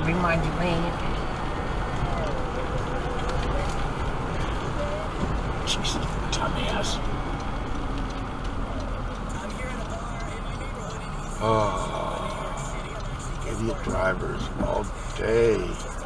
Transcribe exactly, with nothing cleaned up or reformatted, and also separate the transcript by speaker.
Speaker 1: remind you when.
Speaker 2: Jesus, tummy ass. Oh, idiot drivers all day.